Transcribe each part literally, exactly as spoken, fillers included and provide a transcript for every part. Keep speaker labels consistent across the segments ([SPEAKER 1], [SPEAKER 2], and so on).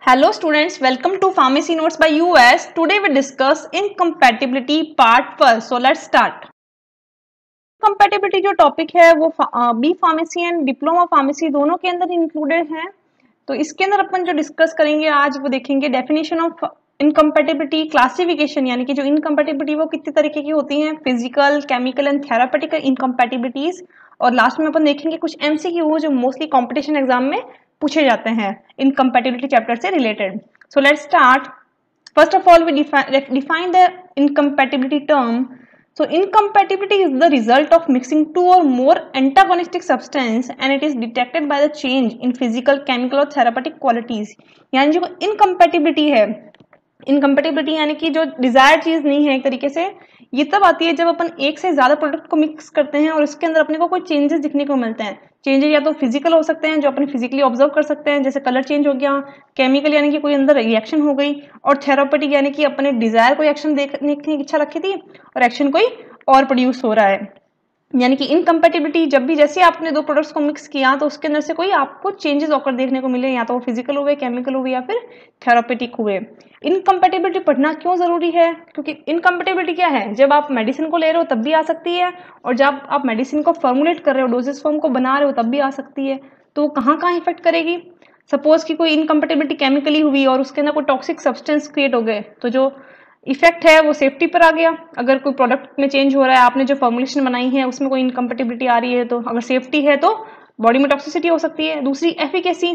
[SPEAKER 1] Hello students, welcome to Pharmacy Notes by U S. Today we discuss incompatibility part first. So let's start. Incompatibility जो topic है वो B pharmacy and diploma pharmacy दोनों के अंदर included है। तो इसके अंदर अपन जो डिस्कस करेंगे आज वो देखेंगे डेफिनेशन ऑफ इनकम्पैटिबिलिटी, क्लासिफिकेशन यानी कि जो इनकम्पैटिबिलिटी वो कितने तरीके की होती हैं, physical, chemical and therapeutic incompatibilities, और लास्ट में अपन देखेंगे कुछ एमसीक्यू जो मोस्टली कॉम्पिटिशन एग्जाम में पूछे जाते हैं इनकम्पैटिबिलिटी चैप्टर से related. So let's start. First of all we define the incompatibility term. So incompatibility is the result of mixing two or more antagonistic substance and it is detected by the change in physical, chemical और therapeutic qualities. यानी जो incompatibility है, incompatibility यानी कि जो desired चीज नहीं है एक तरीके से, ये तब आती है जब अपन एक से ज्यादा प्रोडक्ट को मिक्स करते हैं और इसके अंदर अपने को कोई चेंजेस दिखने को मिलते हैं। चेंजेस या तो फिजिकल हो सकते हैं जो अपन फिजिकली ऑब्जर्व कर सकते हैं, जैसे कलर चेंज हो गया, केमिकल यानी कि कोई अंदर रिएक्शन हो गई, और थेरापेटिक यानी कि अपने डिजायर कोई एक्शन देखने की इच्छा रखी थी और एक्शन कोई और प्रोड्यूस हो रहा है। यानी कि इनकम्पैटिबिलिटी जब भी जैसे आपने दो प्रोडक्ट्स को मिक्स किया तो उसके अंदर से कोई आपको चेंजेस होकर देखने को मिले, या तो वो फिजिकल हुए, केमिकल हुए या फिर थेरापेटिक हुए। इनकम्पैटिबिलिटी पढ़ना क्यों जरूरी है? क्योंकि इनकम्पैटिबिलिटी क्या है, जब आप मेडिसिन को ले रहे हो तब भी आ सकती है, और जब आप मेडिसिन को फॉर्मुलेट कर रहे हो, डोजेस फॉर्म को बना रहे हो तब भी आ सकती है। तो कहाँ कहाँ इफेक्ट करेगी? सपोज कि कोई इनकम्पैटिबिलिटी केमिकली हुई और उसके अंदर कोई टॉक्सिक सब्सटेंस क्रिएट हो गए, तो जो इफेक्ट है वो सेफ्टी पर आ गया। अगर कोई प्रोडक्ट में चेंज हो रहा है, आपने जो फॉर्मुलेशन बनाई है उसमें कोई इनकम्पैटिबिलिटी आ रही है, तो अगर सेफ्टी है तो बॉडी में टॉक्सिसिटी हो सकती है। दूसरी एफिकेसी,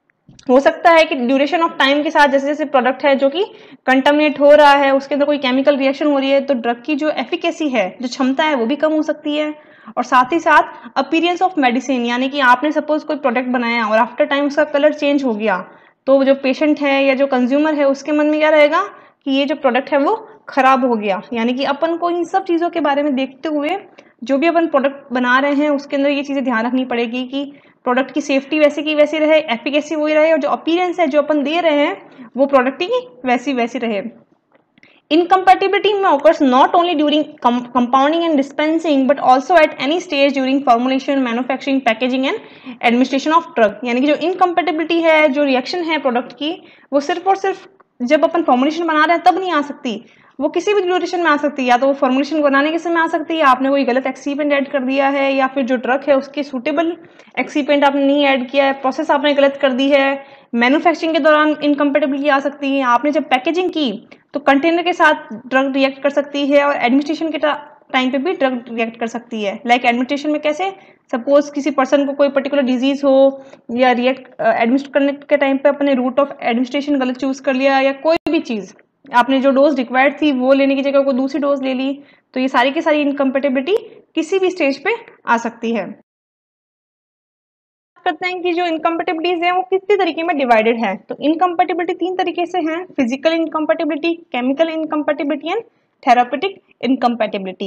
[SPEAKER 1] हो सकता है कि ड्यूरेशन ऑफ टाइम के साथ जैसे जैसे प्रोडक्ट है जो कि कंटामिनेट हो रहा है उसके अंदर कोई केमिकल रिएक्शन हो रही है, तो ड्रग की जो एफिकेसी है, जो क्षमता है वो भी कम हो सकती है। और साथ ही साथ अपीयरेंस ऑफ मेडिसिन, यानी कि आपने सपोज कोई प्रोडक्ट बनाया और आफ्टर टाइम उसका कलर चेंज हो गया, तो जो पेशेंट है या जो कंज्यूमर है उसके मन में क्या रहेगा कि ये जो प्रोडक्ट है वो खराब हो गया। यानी कि अपन को इन सब चीजों के बारे में देखते हुए जो भी अपन प्रोडक्ट बना रहे हैं उसके अंदर ये चीजें ध्यान रखनी पड़ेगी कि प्रोडक्ट की सेफ्टी वैसी की वैसी रहे, एफिकेसी वही रहे, और जो अपीयरेंस है जो अपन दे रहे हैं वो प्रोडक्ट की वैसी वैसी रहे। इनकम्पैटिबिलिटी में occurs not only during compounding and dispensing but also at any stage during formulation, manufacturing, packaging and administration of drug. यानी कि जो इनकम्पैटिबिलिटी है, जो रिएक्शन है प्रोडक्ट की, वो सिर्फ और सिर्फ जब अपन फॉर्मुलेशन बना रहे हैं तब नहीं आ सकती, वो किसी भी ड्यूरेशन में आ सकती है। या तो वो फॉर्मुलेशन बनाने के समय आ सकती है, आपने कोई गलत एक्सीपेंट ऐड कर दिया है, या फिर जो ड्रग है उसके सूटेबल एक्सीपेंट आपने नहीं ऐड किया है, प्रोसेस आपने गलत कर दी है। मैन्युफैक्चरिंग के दौरान इनकम्पैटिबिलिटी आ सकती है, आपने जब पैकेजिंग की तो कंटेनर के साथ ड्रग रिएक्ट कर सकती है, और एडमिनिस्ट्रेशन के टाइम पे भी ड्रग रिएक्ट कर सकती है। लाइक एडमिनिस्ट्रेशन में कैसे, सपोज किसी पर्सन को कोई पर्टिकुलर डिजीज हो या रिएक्ट एडमिनिस्टर करने के टाइम पे अपने रूट ऑफ एडमिनिस्ट्रेशन गलत चूज कर लिया, या कोई भी चीज आपने जो डोज रिक्वायर्ड थी वो लेने की जगह कोई दूसरी डोज ले ली, तो ये सारी की सारी इनकम्पैटिबिलिटी किसी भी स्टेज पे आ सकती है। करते हैं कि जो इनकम्पैटिबिलिटीज है वो कितने तरीके में डिवाइडेड है। तो इनकम्पैटिबिलिटी तीन तरीके से है, physical incompatibility, chemical incompatibility and therapeutic incompatibility.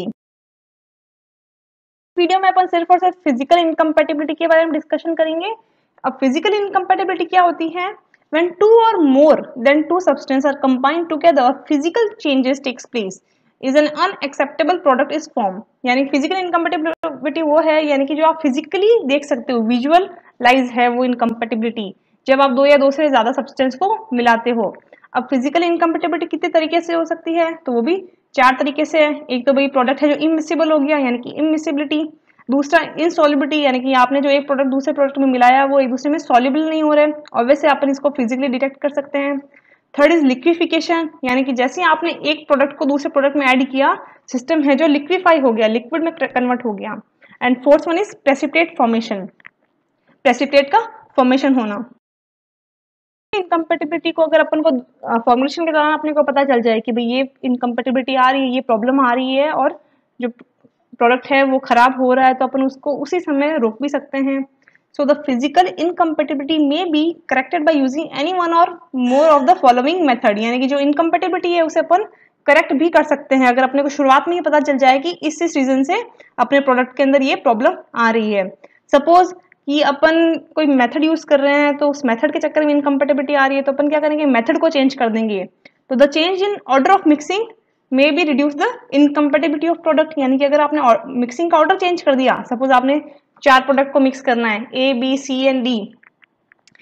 [SPEAKER 1] Video में अपन सिर्फ और सिर्फ फिजिकल इनकम्पैटिबिलिटी के बारे में डिस्कशन करेंगे। अब फिजिकल इनकम्पैटिबिलिटी क्या होती है? When two or more than two substances are combined together, physical changes takes place, is an unacceptable product is formed. यानी फिजिकल इनकम्पैटिबिलिटी वो है, यानी कि जो आप फिजिकली देख सकते हो, विजुअलाइज है वो इनकम्पैटिबिलिटी, जब आप दो या दो से ज्यादा सब्सटेंस को मिलाते हो। अब फिजिकल इनकम्पैटिबिलिटी कितने तरीके से हो सकती है? तो वो भी चार तरीके से है। एक तो भाई प्रोडक्ट है जो इमिसिबल हो गया, यानी कि इमिसिबिलिटी। दूसरा इनसॉल्युबिलिटी, यानी कि आपने जो एक प्रोडक्ट दूसरे प्रोडक्ट में मिलाया वो एक दूसरे में सॉल्युबल नहीं हो रहे, और वैसे अपन इसको फिजिकली डिटेक्ट कर सकते हैं। थर्ड इज लिक्विफिकेशन, यानी कि जैसे आपने एक प्रोडक्ट को दूसरे प्रोडक्ट में ऐड किया, सिस्टम है जो लिक्विफाई हो गया, लिक्विड में कन्वर्ट हो गया। And fourth one is precipitate formation, precipitate का फॉर्मेशन होना। इनकम्पैटिबिलिटी को अगर अपन को फॉर्मुलेशन के दौरान अपने को पता चल जाए कि भाई ये इनकम्पैटिबिलिटी आ रही है, ये प्रॉब्लम आ रही है, और जो प्रोडक्ट है वो खराब हो रहा है, तो अपन उसको उसी समय रोक भी सकते हैं। So the physical incompatibility may be corrected by using any one और more of the following method. यानी कि जो इनकम्पैटिबिलिटी है उसे अपन करेक्ट भी कर सकते हैं अगर अपने को शुरुआत में ही पता चल जाए कि इस इस रीजन से अपने प्रोडक्ट के अंदर ये प्रॉब्लम आ रही है। सपोज कि अपन कोई मेथड यूज कर रहे हैं, तो उस मेथड के चक्कर में इनकम्पैटिबिलिटी आ रही है, तो अपन क्या करेंगे, मेथड को चेंज कर देंगे। तो the change in order of mixing may be reduce the incompatibility of product. यानी कि अगर आपने मिक्सिंग का ऑर्डर चेंज कर दिया, सपोज आपने चार प्रोडक्ट को मिक्स करना है, A B C and D,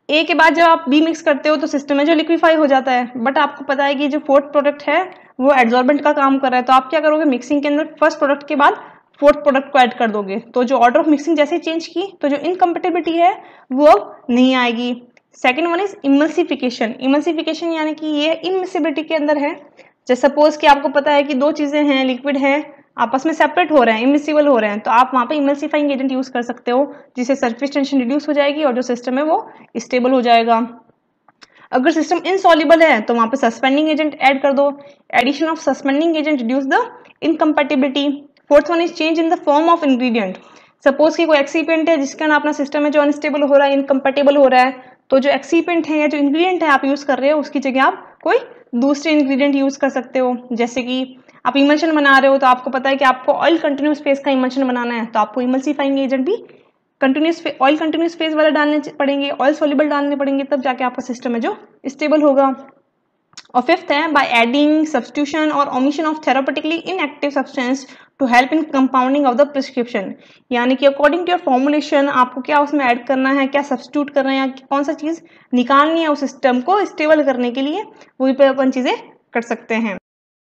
[SPEAKER 1] A के बाद जब आप बी मिक्स करते हो तो सिस्टम में जो लिक्विफाई हो जाता है, बट आपको पता है कि जो फोर्थ प्रोडक्ट है वो एड्सॉर्बेंट का काम कर रहा है, तो आप क्या करोगे, मिक्सिंग के अंदर फर्स्ट प्रोडक्ट के बाद फोर्थ प्रोडक्ट को ऐड कर दोगे, तो जो ऑर्डर ऑफ मिक्सिंग जैसे चेंज की तो जो इनकम्पेटिबिलिटी है वो अब नहीं आएगी। Second one is emulsification. Emulsification यानी कि ये इमिसिबिलिटी के अंदर है। जैसे सपोज कि आपको पता है कि दो चीजें हैं, लिक्विड है, आपस में सेपरेट हो रहे हैं, इमिसिबल हो रहे हैं, तो आप वहां पे इमल्सिफाइंग एजेंट यूज कर सकते हो, जिससे सरफेस टेंशन रिड्यूस हो जाएगी और जो सिस्टम है वो स्टेबल हो जाएगा। अगर सिस्टम इनसॉल्युबल है तो वहां पे सस्पेंडिंग एजेंट ऐड कर दो। Addition of suspending agent reduce the incompatibility. Fourth one is change in the form of ingredient. Suppose कि कोई एक्सीपेंट है जिसके कारण अपना सिस्टम है जो अनस्टेबल हो रहा है, इनकम्पेटिबल हो रहा है, तो जो एक्सीपेंट है या जो इंग्रेडिएंट है आप यूज कर रहे हो उसकी जगह आप कोई दूसरे इंग्रेडिएंट यूज कर सकते हो। जैसे कि आप इमल्शन बना रहे हो तो आपको पता है कि आपको ऑयल कंटिन्यूस फेज का इमल्शन बनाना है, तो आपको इमल्सिफाइंग एजेंट भी कंटिन्यूस ऑयल कंटिन्यूस फेज वाले डालने पड़ेंगे, ऑयल सॉल्युबल डालने पड़ेंगे, तब जाके आपका सिस्टम है जो स्टेबल होगा। और फिफ्थ है बाय एडिंग, सब्स्टिट्यूशन और omission of therapeutically inactive substance to help in compounding of the prescription. यानी कि अकॉर्डिंग टू योर फॉर्मुलेशन आपको क्या उसमें ऐड करना है, क्या सब्स्टिट्यूट करना है, या कौन सा चीज निकालनी है उस सिस्टम को स्टेबल करने के लिए, वही पे अपन चीजें कर सकते हैं।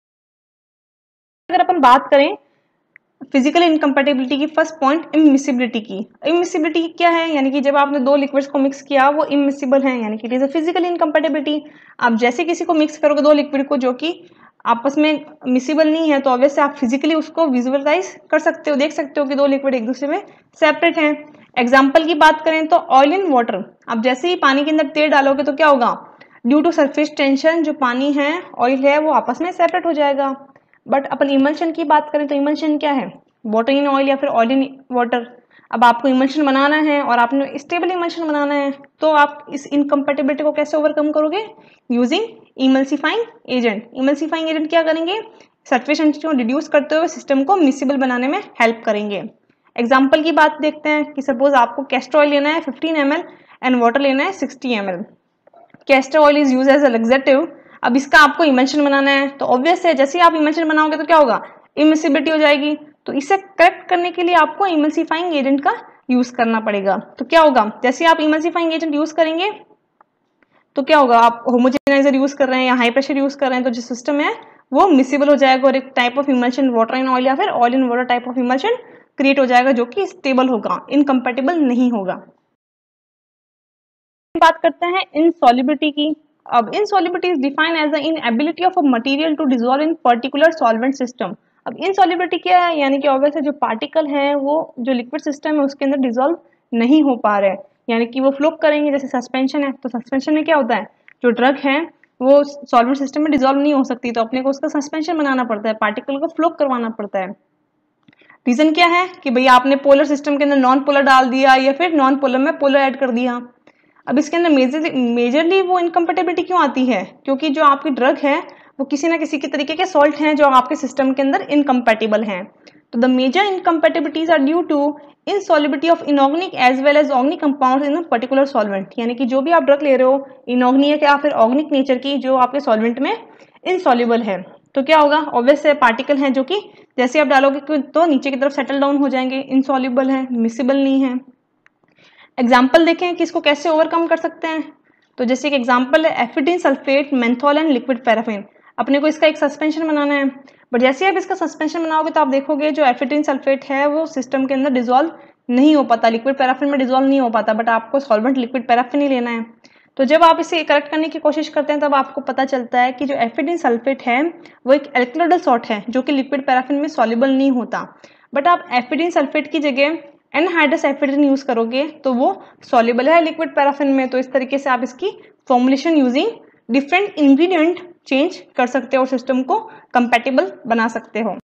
[SPEAKER 1] अगर अपन बात करें फिजिकल इनकम्पेटिबिलिटी की, फर्स्ट पॉइंट इमिसिबिलिटी की। इमिसिबिलिटी क्या है, यानी कि जब आपने दो लिक्विड्स को मिक्स किया वो इमिसिबल है, यानी कि it is a physical incompatibility. आप जैसे किसी को मिक्स करोगे दो लिक्विड को जो कि आपस में मिसिबल नहीं है, तो ऑब्वियसली आप फिजिकली उसको विजुअलाइज कर सकते हो, देख सकते हो कि दो लिक्विड एक दूसरे में सेपरेट हैं। एग्जाम्पल की बात करें तो ऑयल इन वाटर, आप जैसे ही पानी के अंदर तेल डालोगे तो क्या होगा, ड्यू टू सरफेस टेंशन जो पानी है, ऑयल है, वो आपस में सेपरेट हो जाएगा। बट अपन इमल्शन की बात करें तो इमल्शन क्या है, वाटर इन ऑयल या फिर ऑयल इन वाटर। अब आपको इमल्शन बनाना है और आपने स्टेबल इमल्शन बनाना है, तो आप इस इनकम्पेटिबिलिटी को कैसे ओवरकम करोगे, using emulsifying agent. Emulsifying agent क्या करेंगे, सरफेस टेंशन को रिड्यूस करते हुए सिस्टम को मिसिबल बनाने में हेल्प करेंगे। एग्जाम्पल की बात देखते हैं कि सपोज आपको कैस्टर ऑयल लेना है fifteen M L and water लेना है sixty M L. Castor oil is use as a laxative. अब इसका आपको इमल्शन बनाना है, तो ऑब्वियस है जैसे ही आप इमल्शन बनाओगे तो क्या होगा, इमिसिबिलिटी हो जाएगी। तो इसे करेक्ट करने के लिए आपको इमल्सिफाइंग एजेंट का यूज करना पड़ेगा। तो क्या होगा, जैसे आप इमल्सिफाइंग एजेंट यूज करेंगे तो क्या होगा, आप होमोजेनाइजर यूज कर रहे हैं या हाई प्रेशर यूज कर रहे हैं, तो जो सिस्टम है वो मिसिबल हो जाएगा और एक type of emulsion water in oil या फिर oil in water type of emulsion create हो जाएगा, जो कि स्टेबल होगा, इनकम्पेटिबल नहीं होगा। बात करते हैं इनसॉल्युबिलिटी की। अब insolubility is defined as the inability of a material to dissolve in particular solvent system. अब इनसॉल्युबिलिटी क्या है, यानी कि ऑब्वियसली जो पार्टिकल है वो जो लिक्विड सिस्टम है उसके अंदर डिसॉल्व नहीं हो पा रहे हैं, यानी कि वो फ्लो करेंगे। जैसे सस्पेंशन है, तो सस्पेंशन में क्या होता है, जो ड्रग है वो सॉल्वेंट सिस्टम में डिसॉल्व नहीं हो सकती, तो अपने को उसका सस्पेंशन बनाना पड़ता है, पार्टिकल को फ्लो करवाना पड़ता है। रीजन क्या है कि भैया आपने पोलर सिस्टम के अंदर नॉन पोलर डाल दिया या फिर नॉन पोलर में पोलर ऐड कर दिया। अब इसके अंदर मेजरली मेजरली वो इनकम्पेटिबिलिटी क्यों आती है, क्योंकि जो आपकी ड्रग है वो किसी ना किसी के तरीके के सॉल्ट हैं जो आपके सिस्टम के अंदर इनकम्पेटिबल हैं। तो the major incompatibilities are due to insolubility of inorganic as well as organic compounds in a particular solvent. यानी कि जो भी आप ड्रग ले रहे हो इनऑर्गेनिक या फिर ऑर्गेनिक नेचर की, जो आपके सॉल्वेंट में इनसॉल्युबल है, तो क्या होगा, ऑब्वियस है पार्टिकल हैं जो कि जैसे आप डालोगे तो नीचे की तरफ सेटल डाउन हो जाएंगे, इनसॉल्युबल है, मिसिबल नहीं है। एग्जाम्पल देखें कि इसको कैसे ओवरकम कर सकते हैं, तो जैसे एक एग्जाम्पल है ephedrine sulphate menthol and liquid paraffin. अपने को इसका एक सस्पेंशन बनाना है, बट जैसे आप इसका सस्पेंशन बनाओगे तो आप देखोगे जो एफिडिन सल्फेट है वो सिस्टम के अंदर डिसॉल्व नहीं हो पाता, लिक्विड पैराफिन में डिसॉल्व नहीं हो पाता, बट आपको सॉल्वेंट लिक्विड पैराफिन ही लेना है। तो जब आप इसे करेक्ट करने की कोशिश करते हैं तब आपको पता चलता है कि जो एफिडिन सल्फेट है वो एक एल्कलोइडल सॉल्ट है जो कि लिक्विड पैराफिन में सॉल्युबल नहीं होता, बट आप एफिडिन सल्फेट की जगह एनहाइड्रस एफिडिन यूज करोगे तो वो सॉल्युबल है लिक्विड पैराफिन में। तो इस तरीके से आप इसकी formulation using different ingredient change कर सकते हो और सिस्टम को कंपैटिबल बना सकते हो।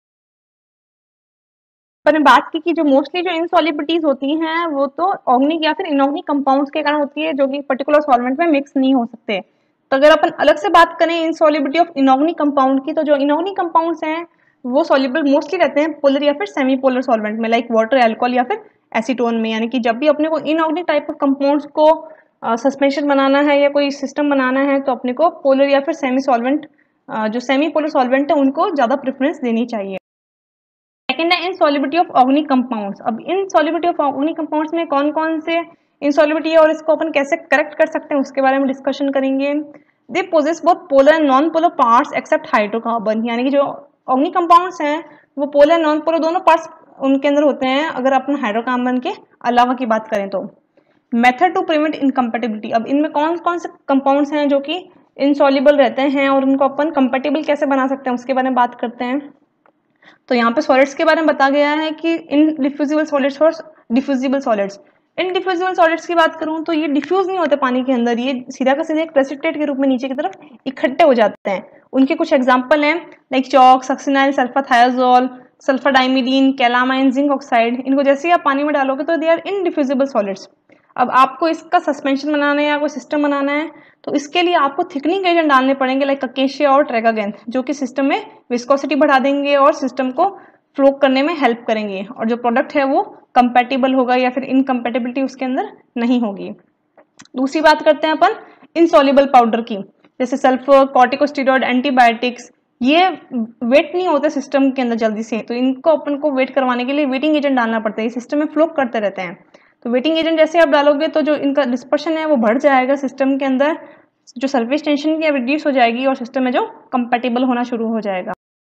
[SPEAKER 1] पर बात की कि जो मोस्टली जो इनसॉल्युबिलिटीज होती हैं वो तो ऑर्गेनिक या फिर इनऑर्गेनिक कंपाउंड्स के कारण होती है जो कि पर्टिकुलर सॉल्वेंट में मिक्स नहीं हो सकते। तो अगर अपन अलग से बात करें इनसॉल्युबिलिटी ऑफ इनऑर्गेनिक कंपाउंड की, तो जो इनऑर्गेनिक कंपाउंड्स हैं वो सॉल्युबल मोस्टली रहते हैं पोलर या फिर सेमी पोलर सॉल्वेंट में, लाइक वाटर, अल्कोहल या फिर एसीटोन में। यानी कि जब भी अपने को इनऑर्गेनिक टाइप ऑफ कंपाउंड्स को सस्पेंशन uh, बनाना है या कोई सिस्टम बनाना है तो अपने को पोलर या फिर सेमी सॉल्वेंट uh, जो सेमी पोलर सॉल्वेंट है उनको ज्यादा प्रेफरेंस देनी चाहिए। सेकेंड है इनसॉल्युबिलिटी ऑफ ऑर्गेनिक कंपाउंड्स। अब इनसॉल्युबिलिटी ऑफ ऑर्गेनिक कंपाउंड्स में कौन कौन से इनसॉल्युबिलिटी है और इसको अपन कैसे करेक्ट कर सकते हैं उसके बारे में डिस्कशन करेंगे। They possess both polar and non polar parts except hydrocarbon, यानी कि जो ऑर्गेनिक कंपाउंड्स हैं वो पोलर नॉन पोलर दोनों पार्ट्स उनके अंदर होते हैं अगर अपन हाइड्रोकार्बन के अलावा की बात करें तो। मेथड टू प्रिवेंट इनकम्पेटिबिलिटी, अब इनमें कौन कौन से कंपाउंड्स हैं जो कि इनसॉल्युबल रहते हैं और उनको अपन कंपेटिबल कैसे बना सकते हैं उसके बारे में बात करते हैं। तो यहाँ पे सॉलिड्स के बारे में बताया गया है कि इन डिफ्यूजिबल सॉलिड्स और डिफ्यूजिबल सॉलिड्स। इन डिफ्यूजिबल सॉलिड्स की बात करूँ तो ये डिफ्यूज नहीं होते पानी के अंदर, ये सीधा का सीधा एक प्रेसिपिटेट के रूप में नीचे की तरफ इकट्ठे हो जाते हैं। उनके कुछ एग्जाम्पल हैं like chalk, succinyl, sulphathiazole, sulphadimidine, calamine, zinc oxide. इनको जैसे ही आप पानी में डालोगे तो दे आर इनडिफ्यूजिबल सॉलिड्स। अब आपको इसका सस्पेंशन बनाना है या कोई सिस्टम बनाना है तो इसके लिए आपको थिकनिंग एजेंट डालने पड़ेंगे लाइक अकेशिया और ट्रेगागेंथ, जो कि सिस्टम में विस्कोसिटी बढ़ा देंगे और सिस्टम को फ्लो करने में हेल्प करेंगे और जो प्रोडक्ट है वो कंपेटिबल होगा या फिर इनकम्पेटिबिलिटी उसके अंदर नहीं होगी। दूसरी बात करते हैं अपन इनसॉल्युबल पाउडर की, जैसे सल्फर, कॉर्टिकोस्टेरॉइड, एंटीबायोटिक्स। ये वेट नहीं होते सिस्टम के अंदर जल्दी से, तो इनको अपन को वेट करवाने के लिए वेटिंग एजेंट डालना पड़ता है, ये सिस्टम में फ्लो करते रहते हैं। तो वेटिंग एजेंट जैसे आप डालोगे तो जो इनका डिस्पर्शन है वो बढ़ जाएगा सिस्टम के अंदर, जो सरफेस टेंशन की रिड्यूस हो जाएगी और सिस्टम में जो कंपेटिबल होना शुरू हो जाएगा।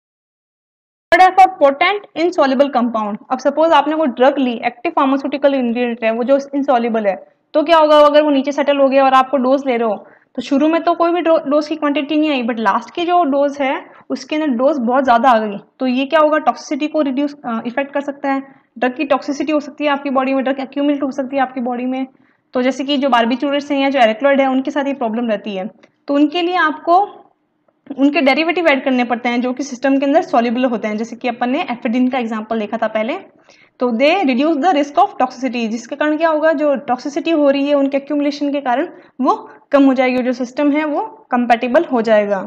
[SPEAKER 1] फॉर पोटेंट इनसॉल्युबल कंपाउंड, अब सपोज आपने कोई ड्रग ली, एक्टिव फार्मास्यूटिकल इंग्रेडिएंट है वो जो इनसॉल्युबल है, तो क्या होगा अगर वो नीचे सेटल हो गया और आपको डोज ले रहे हो तो शुरू में तो कोई भी डोज की क्वांटिटी नहीं आई, बट लास्ट की जो डोज है उसके अंदर डोज बहुत ज्यादा आ गई, तो ये क्या होगा टॉक्सिसिटी को रिड्यूस इफेक्ट कर सकता है। ड्रग की टॉक्सिसिटी हो सकती है आपकी बॉडी में, ड्रग एक्यूमुलेट हो सकती है आपकी बॉडी में। तो जैसे कि जो बारबिट्यूरेट्स हैं या जो एरेक्लॉइड है उनके साथ ये प्रॉब्लम रहती है, तो उनके लिए आपको उनके डेरिवेटिव ऐड करने पड़ते हैं जो कि सिस्टम के अंदर सॉल्युबल होते हैं, जैसे कि अपन ने एफिडिन का एग्जांपल देखा था पहले। तो they reduce the risk of toxicity, जिसके कारण क्या होगा जो टॉक्सिसिटी हो रही है उनके एक्यूमुलेशन के कारण वो कम हो जाएगी और जो सिस्टम है वो कंपेटिबल हो जाएगा।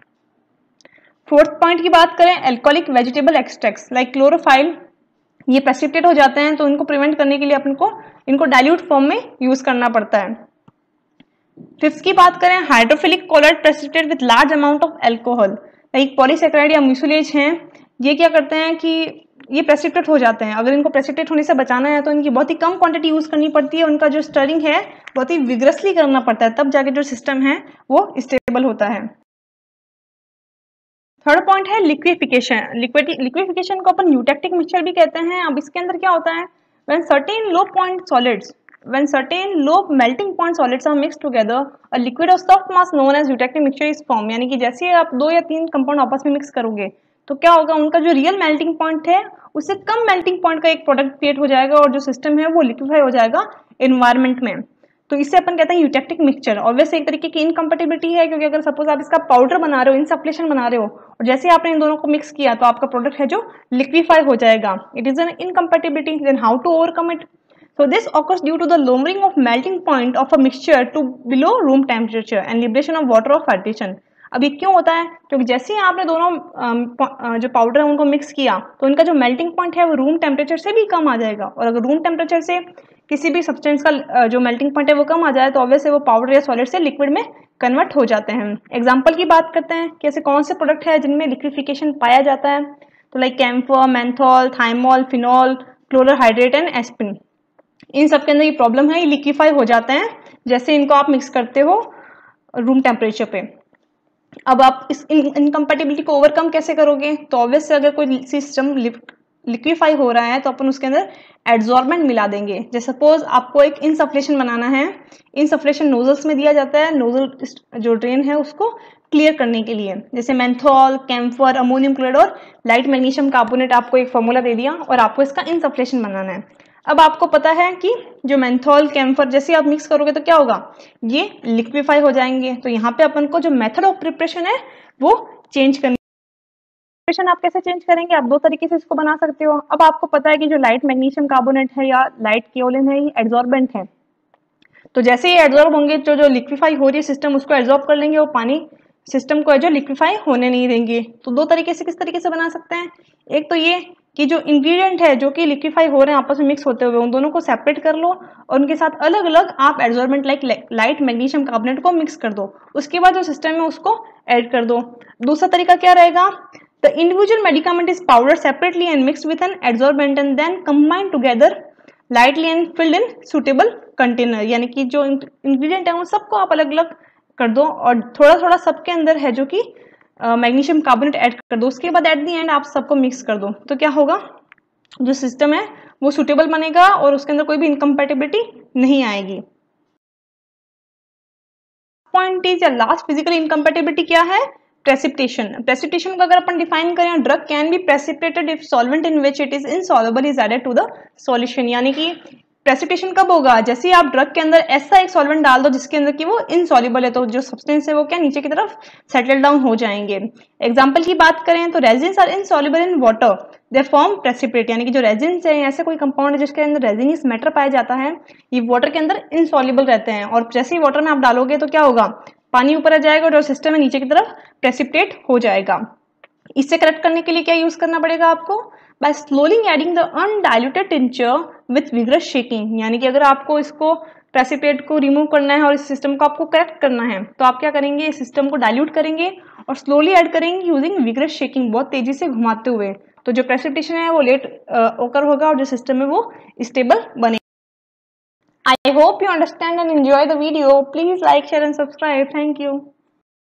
[SPEAKER 1] फोर्थ पॉइंट की बात करें alcoholic vegetable extracts like chlorophyll, ये प्रेसिपिटेट हो जाते हैं तो इनको प्रिवेंट करने के लिए अपन को इनको डाइल्यूट फॉर्म में यूज करना पड़ता है। फिफ्थ की बात करें hydrophilic colloid precipitate with large amount of alcohol like polysaccharide या म्यूसिलेज हैं, ये क्या करते हैं कि ये प्रेसिपिटेट हो जाते हैं। अगर इनको प्रेसिपिटेट होने से बचाना है तो इनकी बहुत ही कम क्वांटिटी यूज करनी पड़ती है, उनका जो स्टरिंग है बहुत ही विग्रसली करना पड़ता है, तब जाके जो सिस्टम है वो स्टेबल होता है। थर्ड पॉइंट है लिक्विफिकेशन। लिक्विफिकेशन को अपन यूटेक्टिक मिक्सचर भी कहते हैं। अब इसके अंदर क्या होता है, when certain low point solids when certain low melting point solids are mixed together a liquid of soft mass known as eutectic mixture is formed, यानी कि जैसे आप दो या तीन कंपाउंड आपस में मिक्स करोगे तो क्या होगा उनका जो रियल मेल्टिंग पॉइंट है उससे कम मेल्टिंग पॉइंट का एक प्रोडक्ट क्रिएट हो जाएगा और जो सिस्टम है वो लिक्विफाई हो जाएगा एनवायरमेंट में। तो इससे अपन कहते हैं यूटेक्टिक मिक्सचर। ऑब्वियसली एक तरीके की इनकम्पेटिबिलिटी है, क्योंकि अगर सपोज आप इसका पाउडर बना रहे हो, इनसफ्लेशन बना रहे हो और जैसे आपने इन दोनों को मिक्स किया तो आपका प्रोडक्ट है जो लिक्विफाई हो जाएगा। It is an incompatibility. Then how to overcome it? So this occurs due to the lowering of melting point of a mixture to below room temperature and liberation of water of hydration. अब ये क्यों होता है? क्योंकि जैसे ही आपने दोनों जो पाउडर है उनको मिक्स किया तो इनका जो मेल्टिंग पॉइंट है वो रूम टेम्परेचर से भी कम आ जाएगा, और अगर रूम टेम्परेचर से किसी भी सब्सटेंस का जो मेल्टिंग पॉइंट है वो कम आ जाए तो ऑब्वियसली वो पाउडर या सॉलिड से लिक्विड में कन्वर्ट हो जाते हैं। एग्जाम्पल की बात करते हैं कि ऐसे कौन से प्रोडक्ट है जिनमें लिक्विफिकेशन पाया जाता है, तो like camphor, menthol, thymol, phenol, chloral hydrate and aspirin. इन सब के अंदर ये प्रॉब्लम है, ये लिक्विफाई हो जाते हैं जैसे इनको आप मिक्स करते हो रूम टेम्परेचर पे। अब आप इस इनकम्पेटिबिलिटी को ओवरकम कैसे करोगे? तो ऑब्वियसली अगर कोई सिस्टम लिक्विफाई हो रहा है तो अपन उसके अंदर एड्सॉर्बेंट मिला देंगे। जैसे सपोज आपको एक इनसफ्लेशन बनाना है, इनसफ्लेशन नोजल्स में दिया जाता है, नोजल जो ड्रेन है उसको क्लियर करने के लिए, जैसे मेंथॉल, कैम्फर, अमोनियम क्लोराइड और लाइट मैग्नीशियम कार्बोनेट आपको एक फॉर्मूला दे दिया और आपको इसका इनसफ्लेशन बनाना है। अब आपको पता है कि जो मेंथॉल, कैम्फर जैसे आप मिक्स करोगे तो क्या होगा, ये लिक्विफाई हो जाएंगे। तो यहाँ पे अपन को जो मेथड ऑफ प्रिपरेशन है वो चेंज करनी। प्रिपरेशन आप कैसे चेंज करेंगे? आप दो तरीके से इसको बना सकते हो। अब आपको पता है कि जो लाइट मैग्नीशियम कार्बोनेट है या लाइट केओलिन है ये एड्सॉर्बेंट है, तो जैसे ये एड्सॉर्ब होंगे जो जो लिक्विफाई हो रही है सिस्टम उसको एड्सॉर्ब कर लेंगे, वो पानी सिस्टम को जो लिक्विफाई होने नहीं देंगे। तो दो तरीके से किस तरीके से बना सकते हैं, एक तो ये कि जो इंग्रेडिएंट है जो कि लिक्विफाई हो रहे हैं आपस में मिक्स होते हुए उन दोनों को सेपरेट कर लो और उनके साथ अलग अलग आप adsorbent like light magnesium carbonate को मिक्स कर दो, उसके बाद जो सिस्टम है उसको ऐड कर दो। दूसरा तरीका क्या रहेगा, the individual medicament is powder separately and mixed with an adsorbent and then combined together lightly and filled in suitable container, यानी कि जो इंग्रेडिएंट है उन सबको आप अलग अलग कर दो और थोड़ा थोड़ा सबके अंदर है जो कि मैग्नीशियम कार्बोनेट ऐड कर दो। उसके बाद एट दी एंड आप सबको मिक्स कर दो, तो क्या होगा, जो सिस्टम है वो सुटेबल बनेगा और उसके अंदर कोई भी इनकम्पैटिबिलिटी नहीं आएगी। पॉइंट इज या लास्ट फिजिकल इनकम्पैटिबिलिटी क्या है, प्रेसिपिटेशन। प्रेसिपिटेशन को अगर अपन डिफाइन करें, drug can be precipitated if solvent in which it is insoluble is added to the solution, यानी कि प्रेसिपिटेशन कब होगा, जैसे आप ड्रग के अंदर ऐसा एक सॉल्वेंट डाल दो जिसके अंदर कि वो इनसॉल्युबल है, तो जो सब्सटेंस है वो क्या नीचे की तरफ सेटल डाउन हो जाएंगे। एग्जांपल की बात करें तो resins are insoluble in water, they form precipitate, यानी कि जो रेजिन्स है ऐसा कोई कंपाउंड है जिसके अंदर रेजिनियस मैटर पाया जाता है, ये वाटर के अंदर इनसॉल्युबल रहते हैं और जैसे ही वाटर में आप डालोगे तो क्या होगा, पानी ऊपर आ जाएगा और जो सिस्टम है नीचे की तरफ प्रेसिपिटेट हो जाएगा। इससे करेक्ट करने के लिए क्या यूज करना पड़ेगा आपको, by slowly adding the undiluted tincture with vigorous shaking, यानी कि अगर आपको इसको प्रेसिपिटेट को रिमूव करना है और इस सिस्टम को आपको करेक्ट करना है तो आप क्या करेंगे, इस सिस्टम को डाइल्यूट करेंगे और स्लोली ऐड करेंगे यूजिंग विगरस शेकिंग, बहुत तेजी से घुमाते हुए, तो जो प्रेसिपिटेशन है वो लेट ओकर होगा और जो सिस्टम है वो स्टेबल बनेगा। I hope you understand and enjoy the video. Please like, share and subscribe. Thank you.